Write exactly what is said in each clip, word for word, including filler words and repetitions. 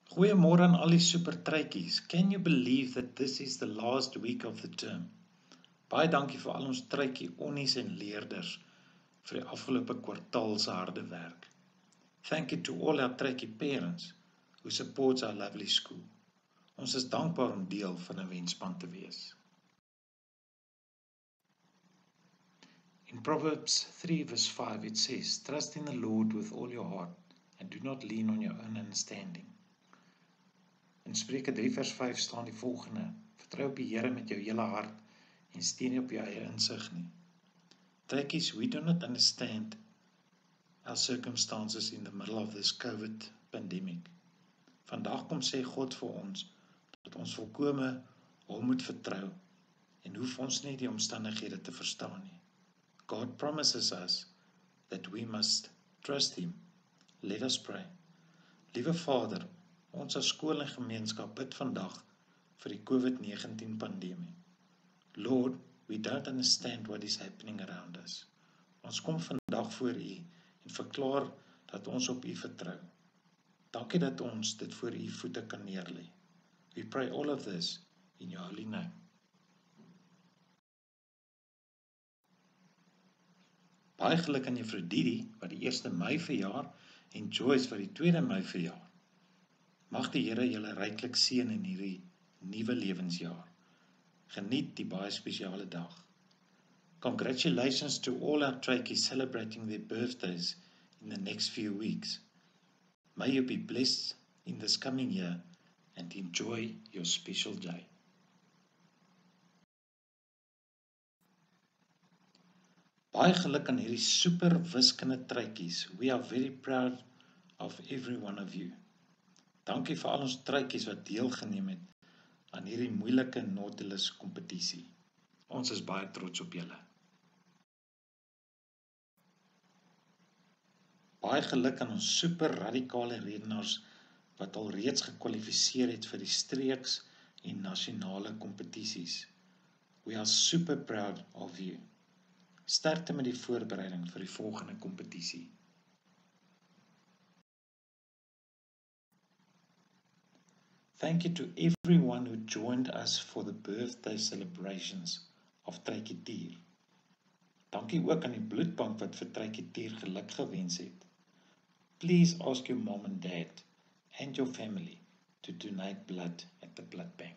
Goeiemôre aan al die supertruitjies. Can you believe that this is the last week of the term? Baie dankie vir al ons truitjie onnies en leerders vir die afgelope kwartaal se harde werk. Thank you to all our truitjie parents who supports our lovely school. Ons is dankbaar om deel van 'n wenspan te wees. In Proverbs three verse five it says, "Trust in the Lord with all your heart and do not lean on your own understanding." In Spreuke drie vers vyf staan die volgende: Vertrou op die Here met jou hele hart en steun nie op jou eie insig nie. Truitjies, we do not understand our circumstances in the middle of this COVID pandemic. Vandag kom sê God vir ons dat ons volkome hom moet vertrou en hoef ons nie die omstandighede te verstaan nie. God promises us that we must trust him. Let us pray. Liewe Vader, ons as skool en gemeenskap bid vandag vir die COVID nineteen pandemie. Lord, we don't understand what is happening around us. Ons kom vandag voor U en verklaar dat ons op U vertrou. Dankie dat ons dit voor U voete kan neerlê. We pray all of this in your holy name. Baie geluk aan Juffrou Didi wat die eerste Mei verjaar en Joyce wat die tweede Mei verjaar. Mag die Here julle ryklik seën in hierdie nuwe lewensjaar. Geniet die baie spesiale dag. Congratulations to all our truitjies celebrating their birthdays in the next few weeks. May you be blessed in this coming year and enjoy your special day. Baie geluk aan hierdie super wiskunde truitjies. We are very proud of every one of you. Dankie vir al ons truitjies wat deelgeneem het aan hierdie moeilike Nautilus kompetisie. Ons is baie trots op julle. Baie geluk aan ons super radikale redenaars wat al reeds gekwalifiseer het vir die streeks en nasionale kompetisies. We are super proud of you. Sterkte met die voorbereiding vir die volgende kompetisie. Thank you to everyone who joined us for the birthday celebrations of Truitjie Tier. Dankie ook aan die bloedbank wat vir Truitjie Tier geluk gewens het. Please ask your mom and dad and your family to donate blood at the blood bank.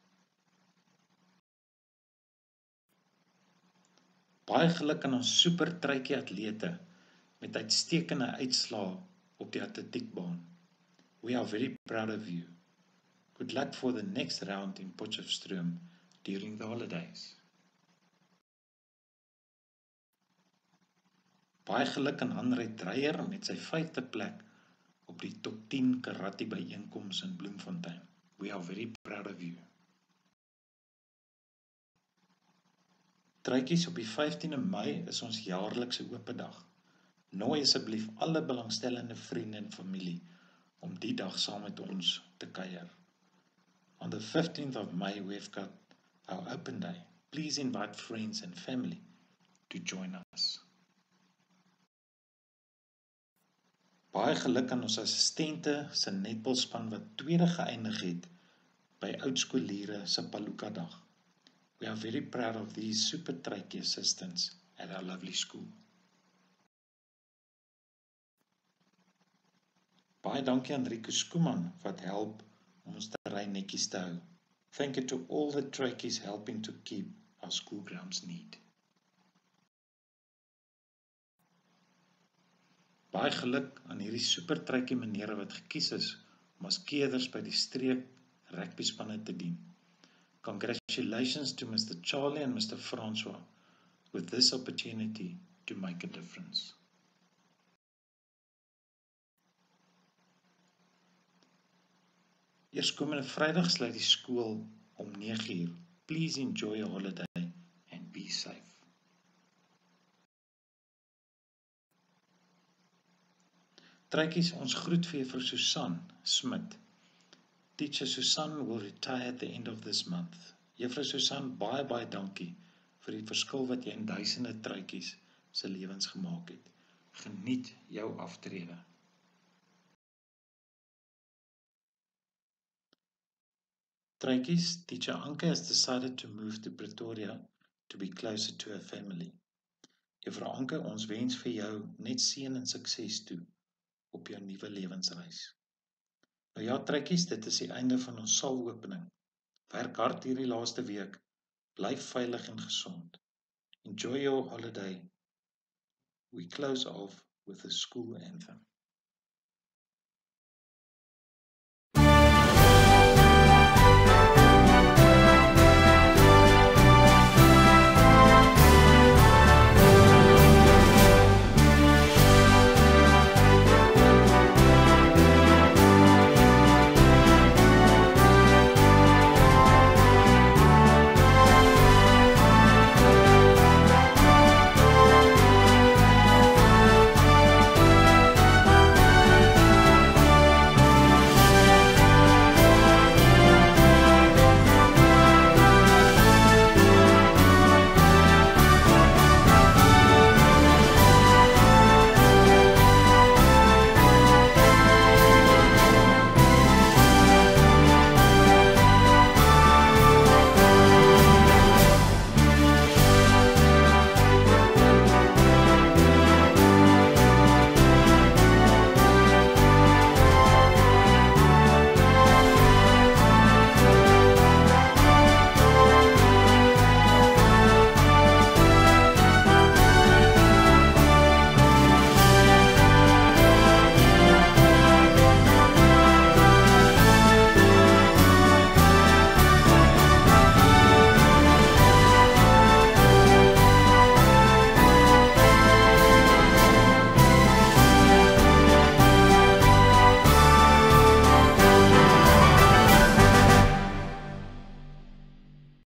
Baie geluk aan ons super truitjie atlete met uitstekende uitslae op die atletiekbaan. We are very proud of you. Good luck for the next round in Potchefstroom during the holidays. Baie geluk aan Andre Dreyer met sy vyfde plek op die top tien karate byeenkoms in Bloemfontein. We are very proud of you. Truitjies, op die vyftiende Mei is ons jaarlikse ope dag. Nooi asseblief alle belangstellende vriende en familie om die dag saam met ons te kuier. On the fifteenth of May, we've got our open day. Please invite friends and family to join us. Baie geluk aan ons assistente se netbalspan wat tweede geëindig het by oudskooliere se Paluka dag. We are very proud of these super truitjie assistants at our lovely school. Baie dankie aan Rico Skuman wat help om ons terrein netjies te hou. Thank you to all the truitjies helping to keep our school grounds neat. Baie geluk aan hierdie super truitjie menere wat gekies is om as keerders by die streek rugbyspanne te dien. Congratulations to Mister Charlie and Mister François with this opportunity to make a difference. Eerskomende Vrydag sluit die skool om nege uur. Please enjoy your holiday and be safe. Truitjies, ons groet vir Juffrou Susan Smit. Teacher Susan will retire at the end of this month. Juffrou Susan, baie baie dankie vir die verskil wat jy in duisende truitjies se lewens gemaak het. Geniet jou aftrede. Truitjies, teacher Anke has decided to move to Pretoria to be closer to her family. Juffrou Anke, ons wens vir jou net seën en sukses toe op jou nuwe lewensreis. Nou ja, truitjies, dit is die einde van ons salopening. Werk hard hierdie laaste week. Bly veilig en gesond. Enjoy your holiday. We close off with the school anthem.